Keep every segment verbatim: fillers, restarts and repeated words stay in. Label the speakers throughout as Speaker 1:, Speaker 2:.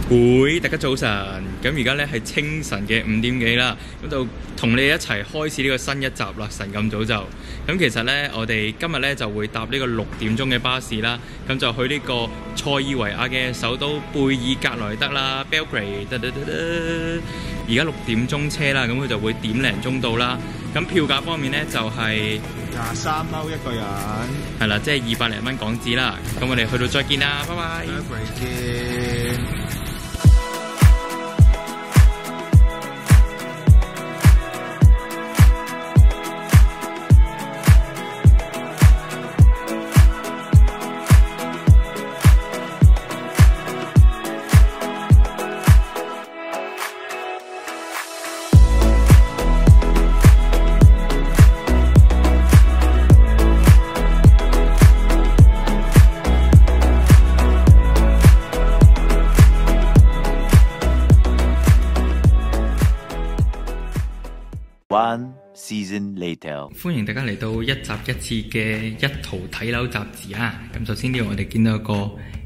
Speaker 1: 會，大家早晨。咁而家咧係清晨嘅五點幾啦，咁就同你一齊開始呢個新一集啦。晨咁早就，咁其實咧我哋今日咧就會搭呢個六點鐘嘅巴士啦，咁就去呢個塞爾維亞嘅首都貝爾格萊德啦 ，Belgrade。而家六點鐘車啦，咁佢就會點零鐘到啦。咁票價方面咧就係
Speaker 2: 廿三歐一個人，
Speaker 1: 係啦，即係二百零蚊港紙啦。咁我哋去到再見啦，拜拜。
Speaker 2: 見。
Speaker 3: One season later，
Speaker 1: 歡迎大家嚟到一集一次嘅一圖睇樓雜誌啊！咁首先呢度我哋見到一個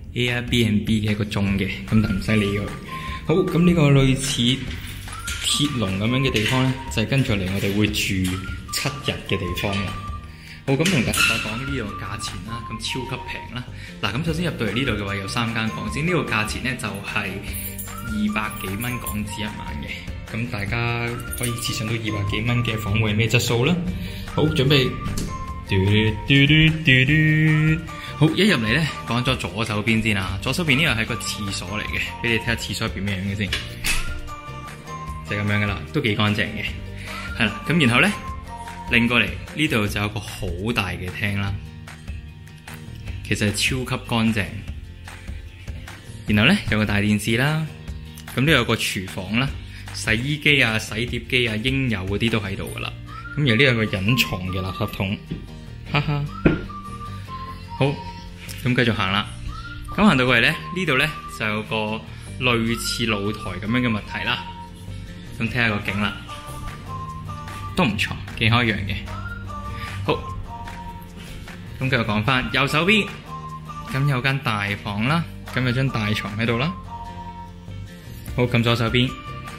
Speaker 1: Airbnb 嘅一個鐘嘅，咁但唔使理佢。好，咁呢個類似鐵籠咁樣嘅地方咧，就係、是、跟住嚟我哋會住七日嘅地方啦。好，咁同大家講講呢度嘅價錢啦，咁超級平啦。嗱，咁首先入到嚟呢度嘅話有三間房先，呢、這個價錢咧就係二百幾蚊港紙一晚嘅。咁大家可以設想到二百幾蚊嘅房會係咩質素啦？好，準備，嘟嘟嘟嘟嘟，好，一入嚟咧，講咗左手邊先啦。左手邊呢個係個廁所嚟嘅，俾你睇下廁所入邊咩樣嘅先，就係、是、咁樣噶啦，都幾乾淨嘅。係啦，咁然後咧，擰過嚟呢度就有個好大嘅廳啦，其實係超級乾淨。然後咧有個大電視啦，咁呢度有個廚房啦。洗衣機啊、洗碟機啊，應有嗰啲都喺度噶啦。咁而呢有個隱藏嘅垃圾桶，哈哈。好，咁繼續行啦。咁行到過嚟咧，呢度咧就有個類似露台咁樣嘅物體啦。咁睇下個景啦，都唔錯，幾開揚嘅。好，咁繼續講翻右手邊，咁有間大房啦，咁有張大床喺度啦。好，咁左手邊。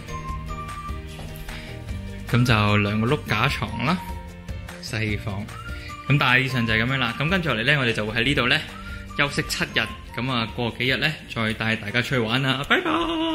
Speaker 1: 咁就兩個碌架床啦，細房。咁大致上就係咁樣啦。咁跟住落嚟咧，我哋就會喺呢度咧休息七日。咁啊，過幾日咧再帶大家出去玩啦。拜拜。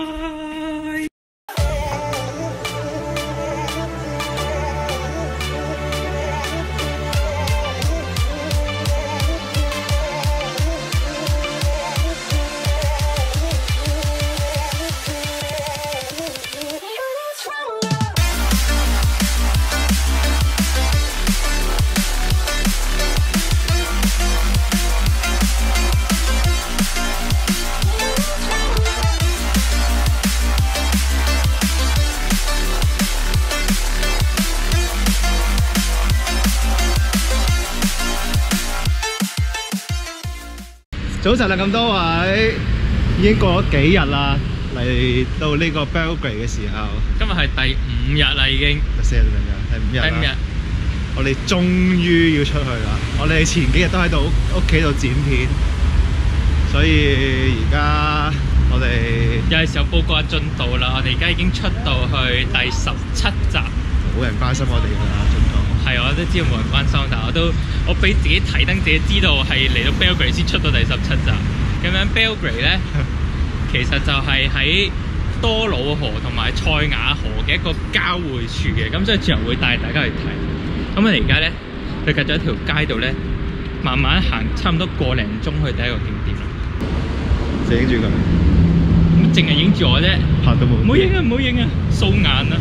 Speaker 2: 早晨啦，咁多位已經過咗幾日啦，嚟到呢個 Belgrade 嘅時候，
Speaker 1: 今日係第五日啦，已經
Speaker 2: 第四日定第五日？第五日。我哋終於要出去啦！我哋前幾日都喺度屋企度剪片，所以而家我哋
Speaker 1: 有係時候報告下進度啦。我哋而家已經出到去第十七集，
Speaker 2: 冇人關心我哋㗎啦，進度。
Speaker 1: 係，我都知道冇人關心，但係我都我俾自己睇燈，自己知道係嚟到 Belgrade 先出到第十七集。咁樣 Belgrade 咧，其實就係喺多瑙河同埋塞瓦河嘅一個交匯處嘅，咁所以之後會帶大家去睇。咁我哋而家咧，去隔咗一條街度咧，慢慢行，差唔多個零鐘去第一個景點啦。
Speaker 2: 就影住佢，
Speaker 1: 咁淨係影住我啫，
Speaker 2: 拍到冇。
Speaker 1: 唔好影啊！唔好影啊！掃眼啊！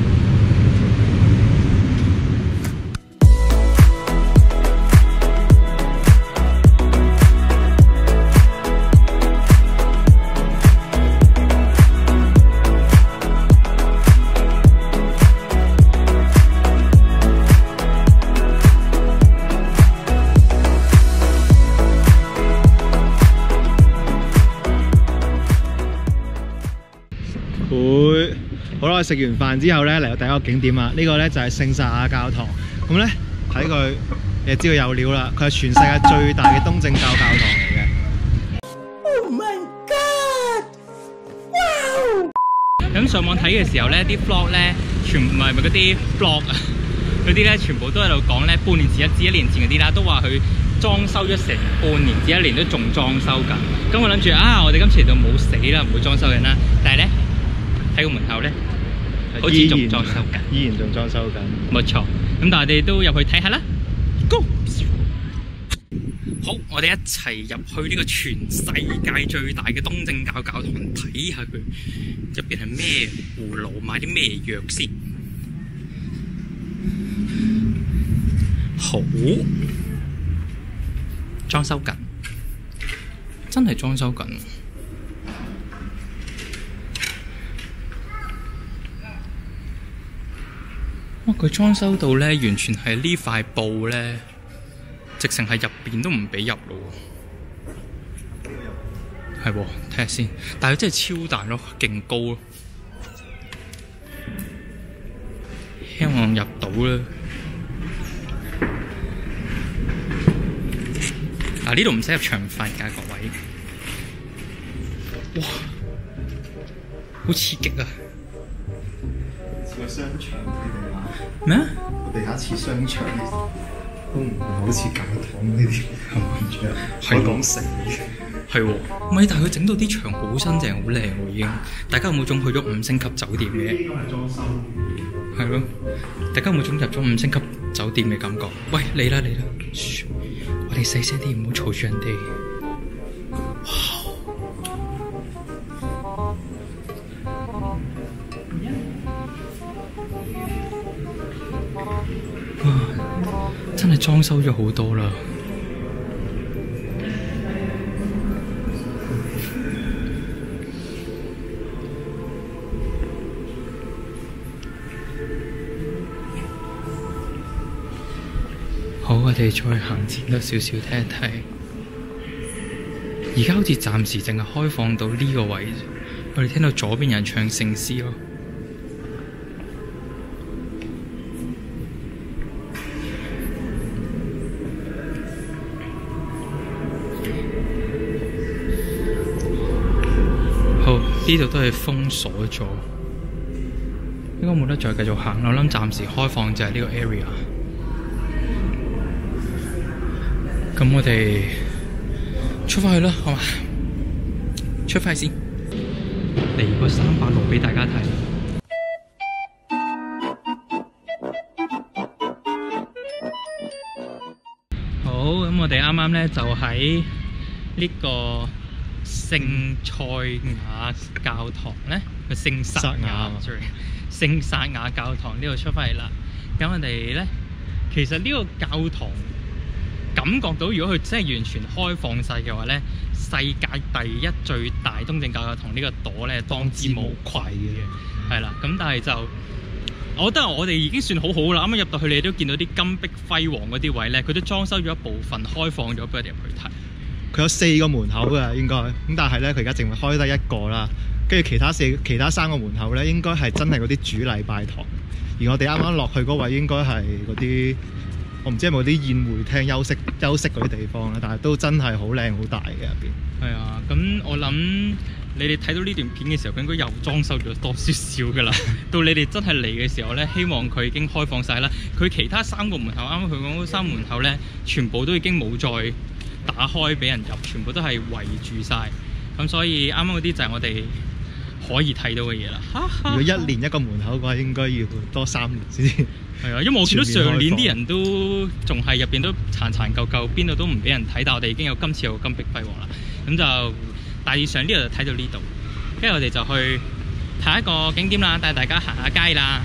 Speaker 2: 會好啦，食完飯之後咧，嚟到第一個景點啦。呢個咧就係聖薩亞教堂。咁咧睇佢，你就知道有料啦。佢係全世界最大嘅東正教教堂嚟嘅。Oh my god！Wow！
Speaker 1: 咁上網睇嘅時候咧，啲 vlog 咧，全唔係咪嗰啲 blog 啊，嗰啲咧全部都喺度講咧，半年前一至一年前嗰啲啦，都話佢裝修咗成半年至一年都仲裝修緊。咁我諗住啊，我哋今次就冇死啦，唔會裝修緊啦。但係咧喺個門口咧，好似仲裝修緊，
Speaker 2: 依然仲裝修緊。
Speaker 1: 冇錯。咁但係我哋都入去睇下啦。Go！ 好，我哋一齊入去呢個全世界最大嘅東正教教堂睇下佢入邊係咩葫蘆，買啲咩藥先。好，裝修緊，真係裝修緊。哇！佢裝修到咧，完全係呢塊布咧，直情係入邊都唔俾入咯。係喎，睇下先。但係佢真係超大咯，勁高咯。希望入到啦。嗱，呢度唔使入場費㗎，各位。哇！好刺激啊！
Speaker 2: 似個商場啲
Speaker 1: 咩啊？
Speaker 2: 地下似商場，都唔係好似教堂呢啲，係咪？係講城嘅。
Speaker 1: 係喎，唔係，但係佢整到啲牆好新淨，好靚喎已經。大家有冇種去咗五星級酒店嘅？
Speaker 2: 應該係裝修。
Speaker 1: 係咯，大家有冇種入咗五星級酒店嘅感覺？喂，嚟啦嚟啦！噓，我哋細聲啲，唔好嘈住人哋。哇！真係裝修咗好多啦〜好，我哋再行前多少少睇一睇。而家好似暫時淨係開放到呢個位，我哋聽到左邊有人唱聖詩咯。好，呢度都係封鎖咗，應該冇得再繼續行。我諗暫時開放就係呢個 area。咁我哋出返去啦，好嘛？出返去先，嚟個三百六俾大家睇。好，咁我哋啱啱咧就喺呢個聖塞亞教堂咧，個聖撒亞 ，sorry， 聖撒亞教堂呢度出返嚟啦。咁我哋咧，其實呢個教堂，感覺到如果佢真係完全開放晒嘅話咧，世界第一最大東正教教堂呢個朵咧，當之無愧嘅，係啦。咁但係就，我覺得我哋已經算好好啦。啱啱入到去，你都見到啲金碧輝煌嗰啲位咧，佢都裝修咗一部分開放咗俾我哋入去睇。佢
Speaker 2: 有四個門口㗎應該，咁但係咧佢而家淨係開得一個啦，跟住其他四其他三個門口咧應該係真係嗰啲主禮拜堂，而我哋啱啱落去嗰位應該係嗰啲。我唔知有冇啲宴會廳休息休息嗰啲地方啦，但係都真係好靚好大嘅入邊。
Speaker 1: 係啊，咁我諗你哋睇到呢段片嘅時候，佢應該又裝修咗多少少㗎啦。到你哋真係嚟嘅時候咧，希望佢已經開放晒啦。佢其他三個門口，啱啱佢講嗰三個門口咧，全部都已經冇再打開俾人入，全部都係圍住晒。咁所以啱啱嗰啲就係我哋可以睇到嘅嘢啦。
Speaker 2: 如果一年一個門口嘅話，應該要多三年先。
Speaker 1: 係啊，因為我見到上年啲人都仲係入邊都殘殘舊舊，邊度都唔俾人睇，但我哋已經有今次有金碧輝煌啦。咁就大致上呢度就睇到呢度，跟住我哋就去睇一個景點啦，帶大家行下街啦。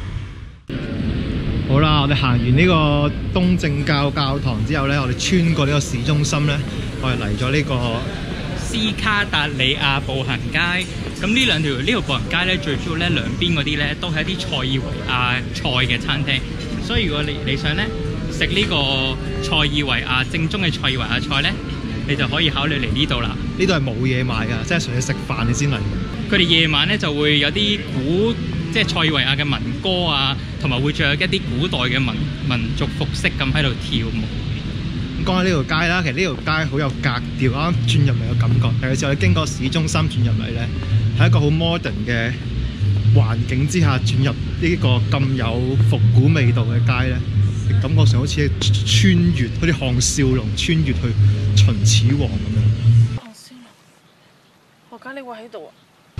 Speaker 2: 好啦，我哋行完呢個東正教教堂之後呢，我哋穿過呢個市中心呢，我哋嚟咗呢個
Speaker 1: 斯卡達里亞步行街。咁呢兩條呢條步行街咧，最主要咧兩邊嗰啲咧都係一啲塞爾維亞菜嘅餐廳，所以如果你你想咧食呢個塞爾維亞正宗嘅塞爾維亞菜咧，你就可以考慮嚟呢度啦。
Speaker 2: 呢度係冇嘢賣㗎，即係純粹食飯你先嚟。
Speaker 1: 佢哋夜晚咧就會有啲古即係塞爾維亞嘅民歌啊，同埋會著一啲古代嘅民民族服飾咁喺度跳舞。
Speaker 2: 講下呢條街啦，其實呢條街好有格調，啱啱轉入嚟嘅感覺。尤其是我哋經過市中心轉入嚟咧，係一個好 modern 嘅環境之下轉入呢個咁有復古味道嘅街咧，感覺上好似穿越，好似項少龍穿越去秦始皇咁樣。
Speaker 4: 項少龍，何解你會喺度啊？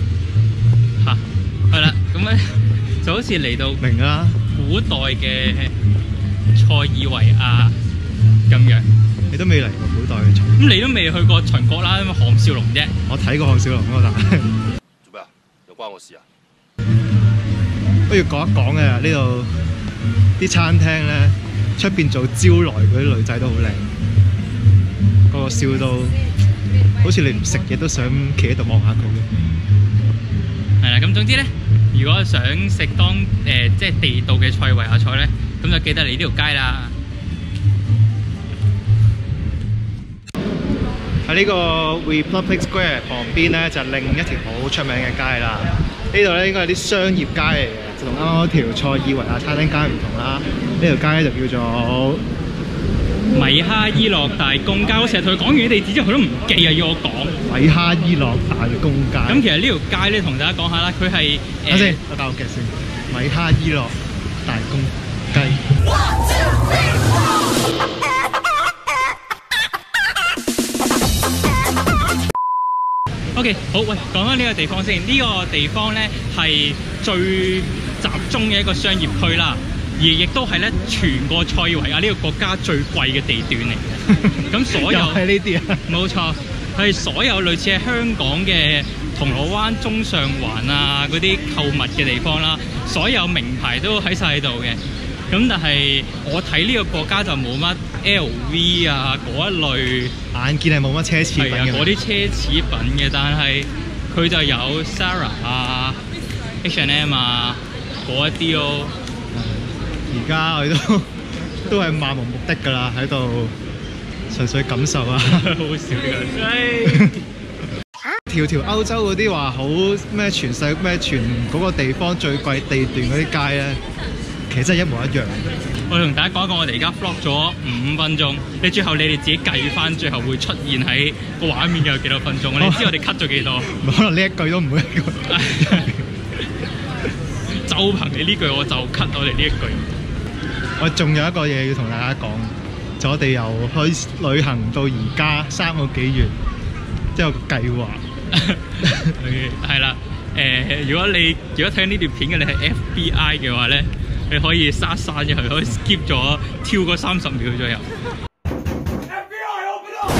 Speaker 1: 嚇，係啦，咁咧就好似嚟到
Speaker 2: 明啦，
Speaker 1: 古代嘅塞爾維亞咁樣。
Speaker 2: 你都未嚟過古代嘅秦，
Speaker 1: 咁你都未去過秦國啦，因為項少龍啫。
Speaker 2: 我睇過項少龍嗰個，但係
Speaker 5: 做咩啊？有關我事啊？
Speaker 2: 不如講一講嘅呢度啲餐廳咧，出邊做招來嗰啲女仔都好靚，個個笑到好似你唔食嘢都想企喺度望下佢嘅。
Speaker 1: 係啦，咁總之咧，如果想食當誒、呃、即係地道嘅塞爾維亞菜咧，咁就記得嚟呢條街啦。
Speaker 2: 喺呢個 Republic Square 旁邊咧，就另一條好出名嘅街啦。呢度咧應該係啲商業街嚟嘅，就同啱啱嗰條塞爾維亞餐廳街唔同啦。呢條街咧就叫做
Speaker 1: 米哈伊洛大公街。我成日同佢講完啲地址之後，佢都唔記啊，要我講。
Speaker 2: 米哈伊洛大公街。
Speaker 1: 咁其實呢條街咧，同大家講下啦，佢係
Speaker 2: 等先，我打個劇先。米哈伊洛大公街。
Speaker 1: O.K. 好，喂，講翻呢個地方先。呢、這個地方咧係最集中嘅一個商業區啦，而亦都係咧全個塞爾維亞呢個國家最貴嘅地段嚟嘅。咁所有
Speaker 2: 係呢啲啊，
Speaker 1: 冇錯，係所有類似係香港嘅銅鑼灣、中上環啊嗰啲購物嘅地方啦，所有名牌都喺晒喺度嘅。咁但係我睇呢個國家就冇乜 L V 啊嗰一類，
Speaker 2: 眼見係冇乜奢侈品嘅。
Speaker 1: 嗰啲奢侈品嘅，但係佢就有 Zara 啊、H and M 啊嗰一啲咯。
Speaker 2: 而家我哋都都係漫無目的㗎啦，喺度純粹感受啊。
Speaker 1: 好笑嘅。
Speaker 2: 條條歐洲嗰啲話好咩全世咩全嗰個地方最貴地段嗰啲街咧，其實真係一模一樣。
Speaker 1: 我同大家講一講，我哋而家 vlog 咗五分鐘，你最後你哋自己計翻，最後會出現喺個畫面有幾多分鐘？你知我哋 cut 咗幾多？
Speaker 2: 可能呢一句都唔會一句。
Speaker 1: 就憑你呢句，我就 cut 我哋呢一句。
Speaker 2: 我仲有一個嘢要同大家講，就我哋由去旅行到而家三個幾月，即係有個計劃。
Speaker 1: 係啦，誒、呃，如果你如果睇呢段片嘅你係 F B I 嘅話咧，你可以刪刪咗佢，可以 skip 咗超過三十秒左右。F B I open up！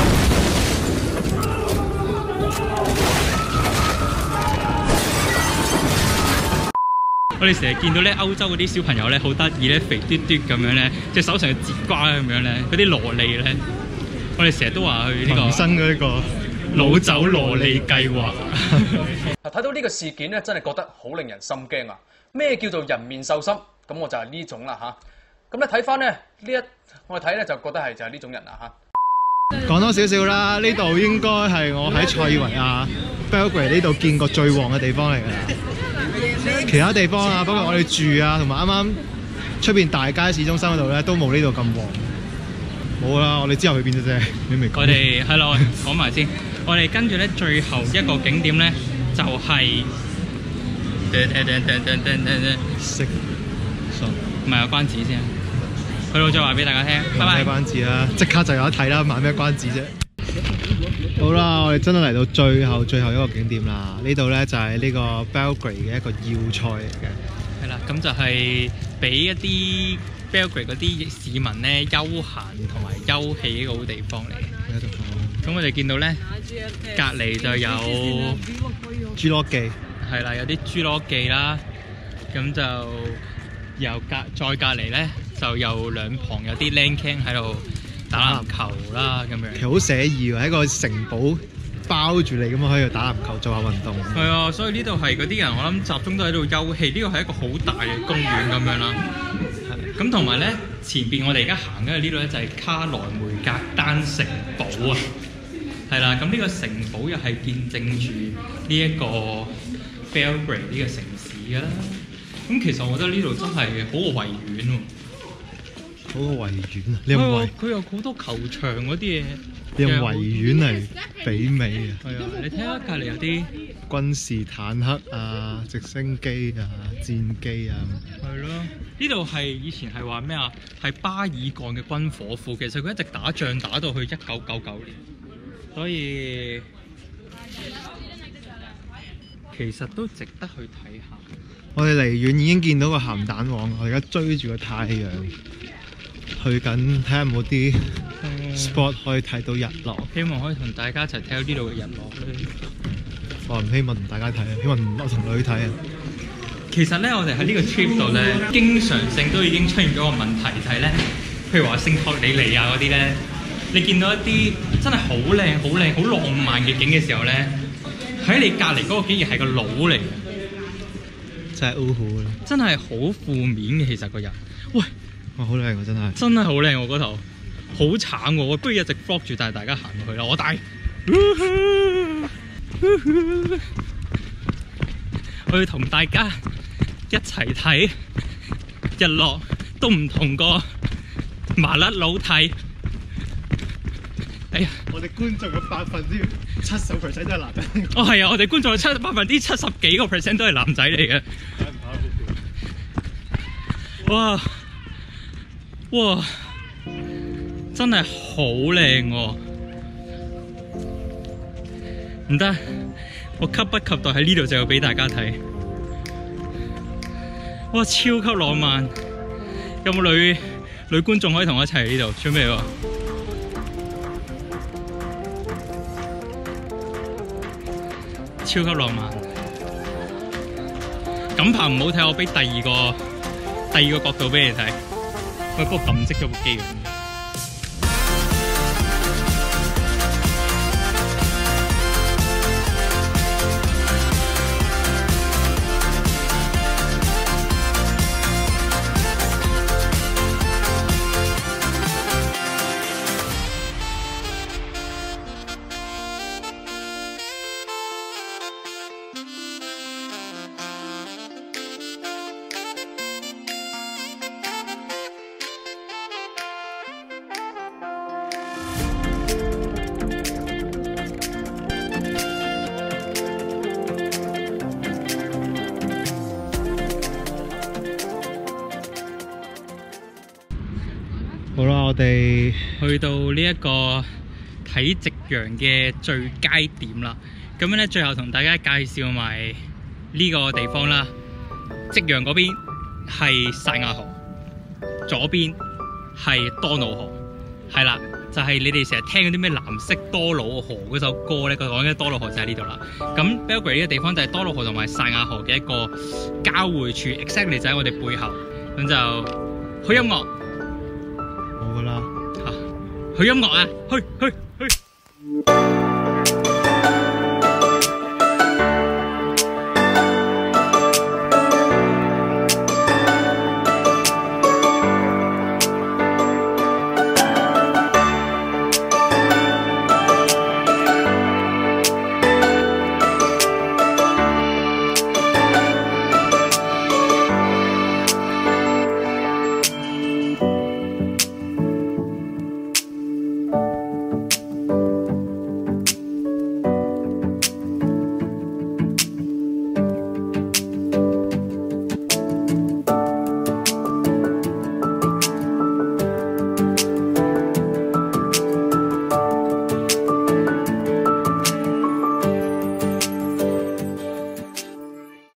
Speaker 1: 我哋成日見到咧歐洲嗰啲小朋友咧好得意咧，肥嘟嘟咁樣咧，隻手上嘅節瓜咁樣咧，嗰啲蘿莉咧，我哋成日都話去呢個
Speaker 2: 新嘅呢個。
Speaker 1: 老酒蘿莉計劃。
Speaker 6: 睇到呢個事件咧，真係覺得好令人心驚啊！咩叫做人面獸心？咁我就係呢種啦嚇。咁咧睇翻咧呢一，我哋睇咧就覺得係就係呢種人啦嚇。
Speaker 2: 講多少少啦，呢度應該係我喺塞爾維亞 Belgrade 呢度見過最旺嘅地方嚟㗎啦。其他地方啊，包括我哋住啊，同埋啱啱出邊大街市中心嗰度咧，都冇呢度咁旺。冇啦，我哋之後去邊啫？你未講？
Speaker 1: 我哋係咯，講埋先。我哋跟住咧，最後一個景點咧，就係
Speaker 2: 食信，
Speaker 1: 唔係有關子先。去到再話俾大家聽，拜拜。
Speaker 2: 咩關子啦？即刻就有得睇啦，買咩關子啫？好啦，我哋真係嚟到最後最後一個景點啦。呢度咧就係呢個 Belgrade 嘅一個要塞嚟嘅。
Speaker 1: 係啦，咁就係俾一啲 Belgrade 嗰啲市民咧休閒同埋休憩一個好地方嚟。咁我哋見到咧，隔離就有
Speaker 2: 侏羅紀，
Speaker 1: 係啦，有啲侏羅紀啦。咁就由隔再隔離咧，就有兩旁有啲僆 can 喺度打籃球啦，咁樣。
Speaker 2: 其實好寫意喎，喺個城堡包住你咁樣喺度打籃球做下運動。
Speaker 1: 係啊，所以呢度係嗰啲人，我諗集中都喺度休憩。呢個係一個好大嘅公園咁樣啦。咁同埋咧，前邊我哋而家行緊嘅呢度咧就係卡萊梅格丹城堡啊。係啦，咁呢個城堡又係見證住呢一個 Belgrade 呢個城市㗎啦。咁其實我覺得呢度真係好個維園喎。
Speaker 2: 嗰個維園啊，你用維
Speaker 1: 佢有好多球場嗰啲嘢，
Speaker 2: 你用維園嚟媲美啊！
Speaker 1: 係啊，你睇下隔離有啲
Speaker 2: 軍事坦克啊、直升機啊、戰機啊。
Speaker 1: 係咯，呢度係以前係話咩啊？係巴爾幹嘅軍火庫，其實佢一直打仗打到去一九九九年，所以其實都值得去睇下。
Speaker 2: 我哋離遠已經見到個鹹蛋黃，我而家追住個太陽，去緊睇下有冇啲 spot 可以睇到日落。
Speaker 1: 希望可以同大家一齊睇到呢度嘅日落咧。
Speaker 2: 我唔希望同大家睇啊，希望我同女睇啊。
Speaker 1: 其實咧，我哋喺呢個 trip 度咧，經常性都已經出現咗個問題，就係咧，譬如話聖托里尼亞嗰啲咧，你見到一啲真係好靚、好靚、好浪漫嘅景嘅時候咧，喺你隔離嗰個竟然係個佬嚟嘅。
Speaker 2: 真係 O 好啦，
Speaker 1: 真係好負面嘅，其實個人。喂，
Speaker 2: 哇，好靚啊，真係。
Speaker 1: 真係好靚喎嗰頭，好慘喎！我不如一直 vlog 住帶大家行過去啦。我帶，我要同大家一齊睇日落，都唔同個麻甩佬睇。哎呀！
Speaker 2: 我哋觀眾嘅百分之七十 percent 都係男人。
Speaker 1: 哦，係啊！我哋觀眾有七百分之七十幾個 percent 都係男仔嚟嘅。哇！哇！真係好靚喎！唔得，我急不及待喺呢度就要俾大家睇。哇！超級浪漫！有冇女女觀眾可以同我一齊喺呢度？準備喎！超級浪漫，咁拍唔好睇，我俾第二個第二個角度俾你睇。喂，不過撳熄咗部機咁。
Speaker 2: 好啦，我哋
Speaker 1: 去到呢一個睇夕陽嘅最佳點啦。咁樣咧，最後同大家介紹埋呢個地方啦。夕陽嗰邊係塞亞河，左邊係多瑙河。係啦，就係、是、你哋成日聽嗰啲咩藍色多瑙河嗰首歌咧，佢講嘅多瑙河就喺呢度啦。咁 Belgrade 呢個地方就係多瑙河同埋塞亞河嘅一個交匯處 ，exactly 就喺我哋背後。咁就好音樂。
Speaker 2: 冇噶啦，
Speaker 1: 嚇，去音樂啊，去去去！